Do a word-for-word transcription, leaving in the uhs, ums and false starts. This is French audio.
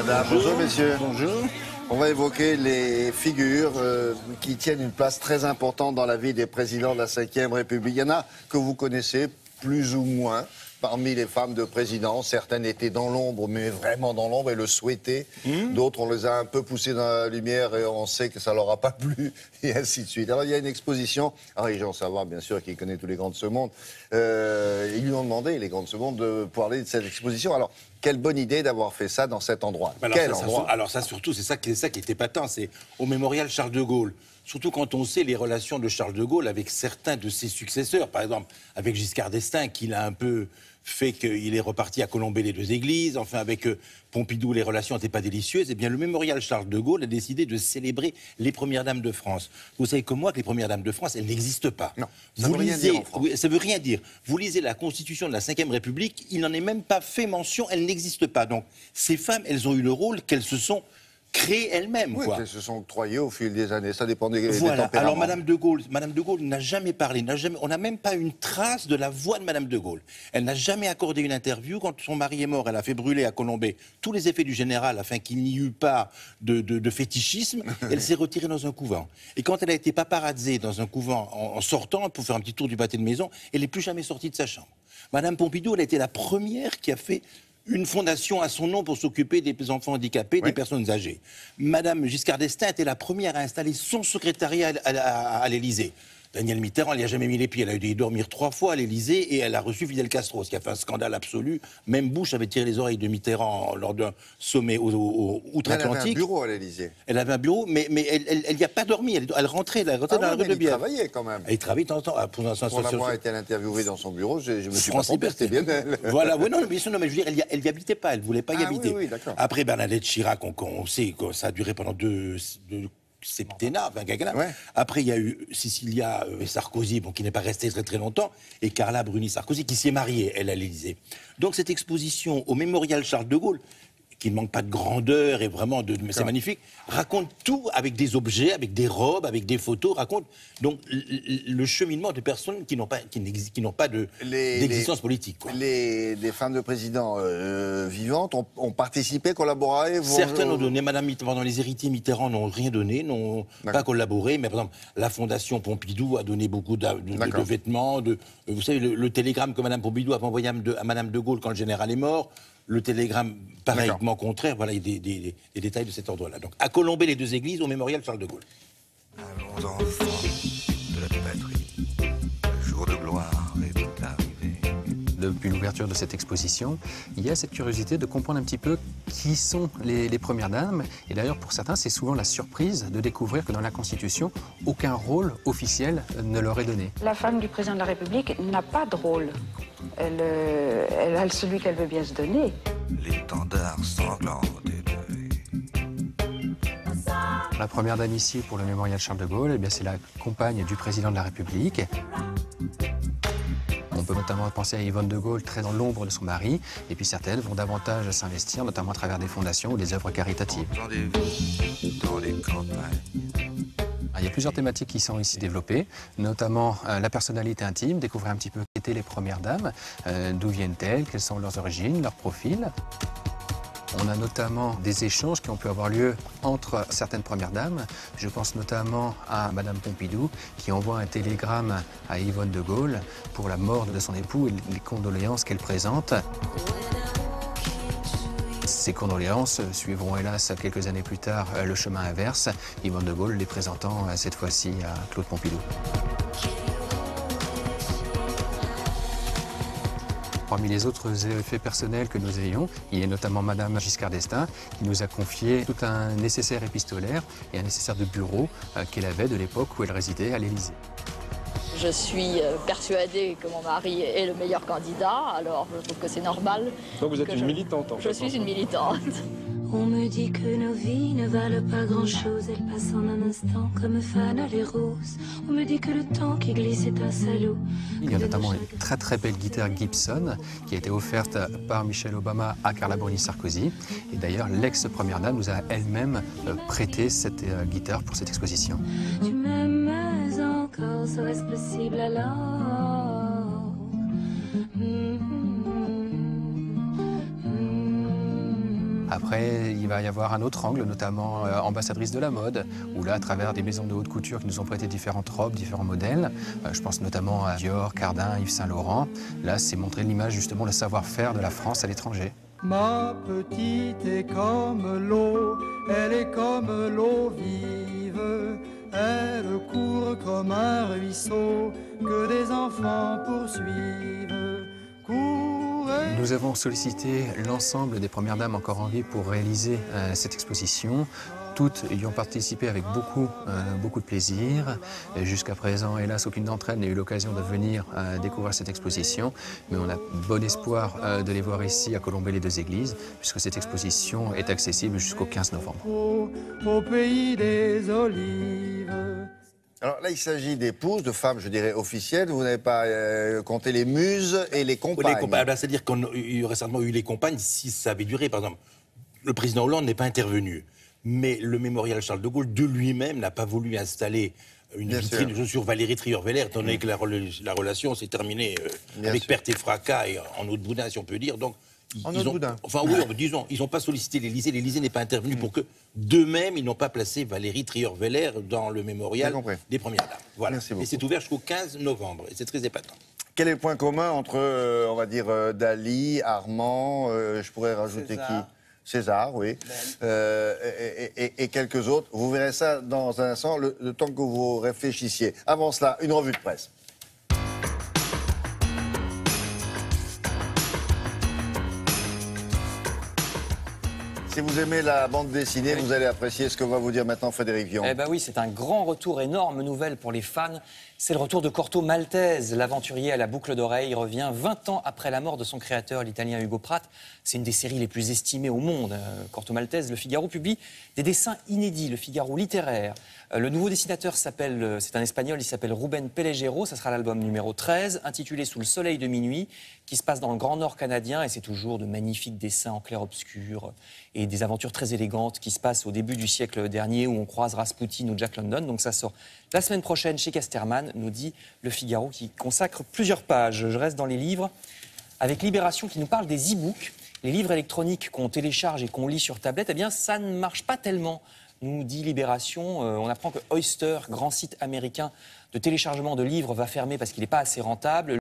madame. Bonjour, Bonjour messieurs. Bonjour. On va évoquer les figures euh, qui tiennent une place très importante dans la vie des présidents de la cinquième République. Il y en a que vous connaissez plus ou moins. Parmi les femmes de président, certaines étaient dans l'ombre, mais vraiment dans l'ombre, et le souhaitaient. Mmh. D'autres, on les a un peu poussées dans la lumière et on sait que ça leur a pas plu, et ainsi de suite. Alors, il y a une exposition. Henri Jean Savoir, bien sûr, qui connaît tous les grands de ce monde. Euh, ils lui ont demandé, les grands de ce monde, de parler de cette exposition. Alors, quelle bonne idée d'avoir fait ça dans cet endroit. Alors Quel ça, endroit ça, Alors ça, surtout, c'est ça, ça qui était patent, c'est au mémorial Charles de Gaulle. Surtout quand on sait les relations de Charles de Gaulle avec certains de ses successeurs. Par exemple, avec Giscard d'Estaing, qu'il a un peu fait qu'il est reparti à colomber les deux églises. Enfin, avec euh, Pompidou, les relations n'étaient pas délicieuses. Eh bien, le mémorial Charles de Gaulle a décidé de célébrer les premières dames de France. Vous savez comme moi que les premières dames de France, elles n'existent pas. Non, ça vous veut lisez, rien dire en France. Oui, ça veut rien dire. Vous lisez la Constitution de la cinquième République, il n'en est même pas fait mention, elle n'existe pas. Donc, ces femmes, elles ont eu le rôle qu'elles se sont créées elles-mêmes. Oui, elles se sont octroyées au fil des années, ça dépend des, voilà. des tempéraments. Alors Madame de Gaulle, Madame de Gaulle n'a jamais parlé, n'a jamais, on n'a même pas une trace de la voix de Madame de Gaulle. Elle n'a jamais accordé une interview. Quand son mari est mort, elle a fait brûler à Colombey tous les effets du général afin qu'il n'y eût pas de, de, de fétichisme. Elle s'est retirée dans un couvent. Et quand elle a été paparazzée dans un couvent en, en sortant pour faire un petit tour du pâté de maison, elle n'est plus jamais sortie de sa chambre. Madame Pompidou, elle a été la première qui a fait une fondation à son nom pour s'occuper des enfants handicapés, oui. des personnes âgées. Madame Giscard d'Estaing était la première à installer son secrétariat à, à, à l'Élysée. Danielle Mitterrand, elle n'y a jamais mis les pieds. Elle a dû y dormir trois fois à l'Élysée et elle a reçu Fidel Castro, ce qui a fait un scandale absolu. Même Bush avait tiré les oreilles de Mitterrand lors d'un sommet au, au, outre-Atlantique. Elle avait un bureau à l'Élysée. Elle avait un bureau, mais, mais elle n'y a pas dormi. Elle, elle rentrait, elle rentrait ah dans ouais, la rue de Bièvre. Elle travaillait quand même. Elle travaillait de temps en temps. Pour, un, pour l'avoir été interviewée dans son bureau, je, je me suis pas trompé, c'était bien elle. Voilà, ouais, non, mais, non, mais je veux dire, elle n'y habitait pas, elle ne voulait pas y ah, habiter. Oui, oui, Après Bernadette Chirac, on, on sait que ça a duré pendant deux... deux septennat, enfin, ouais. Après il y a eu Cecilia euh, Sarkozy, bon, qui n'est pas restée très très longtemps, et Carla Bruni Sarkozy, qui s'y est mariée, elle, à l'Élysée. Donc cette exposition au mémorial Charles de Gaulle, qui ne manque pas de grandeur et vraiment de, mais c'est magnifique, raconte tout avec des objets, avec des robes, avec des photos, raconte donc le, le cheminement de personnes qui n'ont pas, qui qui n'ont pas de, d'existence politique. Quoi. Les, les femmes de président euh, vivantes ont, ont participé, collaboré vont... Certaines ont donné, Madame Mitterrand, les héritiers Mitterrand n'ont rien donné, n'ont pas collaboré, mais par exemple, la Fondation Pompidou a donné beaucoup de, de, de, de vêtements, de, vous savez, le, le télégramme que Madame Pompidou a envoyé à, à Madame de Gaulle quand le général est mort, le télégramme pareillement contraire, voilà, il y a des, des, des détails de cet ordre-là. Donc, à colomber les deux églises au mémorial Charles de Gaulle. Allons enfants de la patrie, le jour de gloire est tout arrivé. Depuis l'ouverture de cette exposition, il y a cette curiosité de comprendre un petit peu qui sont les, les premières dames. Et d'ailleurs, pour certains, c'est souvent la surprise de découvrir que dans la Constitution, aucun rôle officiel ne leur est donné. La femme du président de la République n'a pas de rôle. Elle, euh, elle a celui qu'elle veut bien se donner. L'étendard sanglant des deuils. La première dame ici pour le mémorial Charles de Gaulle, eh bien, c'est la compagne du président de la République. On peut notamment penser à Yvonne de Gaulle, très dans l'ombre de son mari, et puis certaines vont davantage s'investir, notamment à travers des fondations ou des œuvres caritatives. Entendez-vous dans les campagnes? Il y a plusieurs thématiques qui sont ici développées, notamment euh, la personnalité intime, découvrir un petit peu qui étaient les premières dames, euh, d'où viennent-elles, quelles sont leurs origines, leur profil. On a notamment des échanges qui ont pu avoir lieu entre certaines premières dames. Je pense notamment à Madame Pompidou qui envoie un télégramme à Yvonne de Gaulle pour la mort de son époux et les condoléances qu'elle présente. Ces condoléances suivront hélas quelques années plus tard le chemin inverse, Yvonne de Gaulle les présentant cette fois-ci à Claude Pompidou. Parmi les autres faits personnels que nous ayons, il y a notamment Madame Giscard d'Estaing qui nous a confié tout un nécessaire épistolaire et un nécessaire de bureau qu'elle avait de l'époque où elle résidait à l'Élysée. Je suis persuadée que mon mari est le meilleur candidat, alors je trouve que c'est normal. Donc vous êtes une je... militante en Je fait. suis une militante. On me dit que nos vies ne valent pas grand-chose, elles passent en un instant comme fanent les roses. On me dit que le temps qui glisse est un salaud. Il y a notamment une très très belle guitare Gibson qui a été offerte par Michelle Obama à Carla Bruni Sarkozy. Et d'ailleurs, l'ex-première dame nous a elle-même prêté cette guitare pour cette exposition. Tu m'aimes encore, serait-ce possible alors? mm -hmm. Après, il va y avoir un autre angle, notamment euh, ambassadrice de la mode, où là, à travers des maisons de haute couture qui nous ont prêté différentes robes, différents modèles, euh, je pense notamment à Dior, Cardin, Yves Saint Laurent, là, c'est montrer l'image, justement, le savoir-faire de la France à l'étranger. Ma petite est comme l'eau, elle est comme l'eau vive, elle court comme un ruisseau que des enfants poursuivent. Courez. Nous avons sollicité l'ensemble des premières dames encore en vie pour réaliser euh, cette exposition. Toutes y ont participé avec beaucoup, euh, beaucoup de plaisir. Jusqu'à présent, hélas, aucune d'entre elles n'a eu l'occasion de venir euh, découvrir cette exposition. Mais on a bon espoir euh, de les voir ici à Colombey-les-Deux-Églises, puisque cette exposition est accessible jusqu'au quinze novembre. Au, au pays des olives. Alors là, il s'agit d'épouses, de femmes, je dirais, officielles. Vous n'avez pas euh, compté les muses et les compagnes. Les compagnes, ben, c'est-à-dire qu'il y aurait certainement eu les compagnes si ça avait duré. Par exemple, le président Hollande n'est pas intervenu. Mais le mémorial Charles de Gaulle, de lui-même, n'a pas voulu installer une Bien vitrine sûr. sur Valérie Trierweiler, étant donné mmh. que la, la relation s'est terminée euh, avec sûr. perte et fracas et en eau de boudin, si on peut dire. Donc, en ils eau de ont, boudin. Enfin, oui, disons, ils n'ont pas sollicité l'Élysée. L'Élysée n'est pas intervenu mmh. pour que, d'eux-mêmes, ils n'ont pas placé Valérie Trierweiler dans le mémorial des Premières Dames. Voilà. Et c'est ouvert jusqu'au quinze novembre. Et c'est très épatant. Quel est le point commun entre, euh, on va dire, euh, Dali, Armand, euh, je pourrais rajouter César. qui César, oui, euh, et, et, et quelques autres. Vous verrez ça dans un instant, le, le temps que vous réfléchissiez. Avant cela, une revue de presse. Si vous aimez la bande dessinée, oui. vous allez apprécier ce que va vous dire maintenant Frédéric Villon. Eh ben oui, c'est un grand retour, énorme nouvelle pour les fans. C'est le retour de Corto Maltese. L'aventurier à la boucle d'oreille revient vingt ans après la mort de son créateur, l'italien Hugo Pratt. C'est une des séries les plus estimées au monde. Corto Maltese, Le Figaro publie des dessins inédits, Le Figaro littéraire. Le nouveau dessinateur s'appelle, c'est un Espagnol, il s'appelle Rubén Pellegero. Ça sera l'album numéro treize, intitulé Sous le soleil de minuit, qui se passe dans le Grand Nord canadien. Et c'est toujours de magnifiques dessins en clair-obscur et des aventures très élégantes qui se passent au début du siècle dernier, où on croise Rasputin ou Jack London. Donc ça sort la semaine prochaine chez Casterman, nous dit Le Figaro, qui consacre plusieurs pages. Je reste dans les livres avec Libération qui nous parle des e-books. Les livres électroniques qu'on télécharge et qu'on lit sur tablette, eh bien ça ne marche pas tellement, nous dit Libération. Euh, on apprend que Oyster, grand site américain de téléchargement de livres, va fermer parce qu'il n'est pas assez rentable.